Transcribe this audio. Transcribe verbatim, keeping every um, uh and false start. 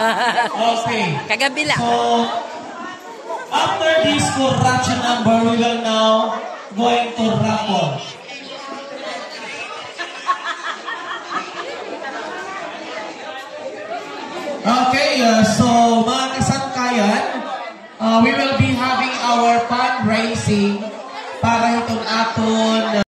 Okay. Kagabi lang. So, after this correction number, we will now going to raffle. Okay, uh, so mga kasangkayan, uh, we will be having our fundraising para itong aton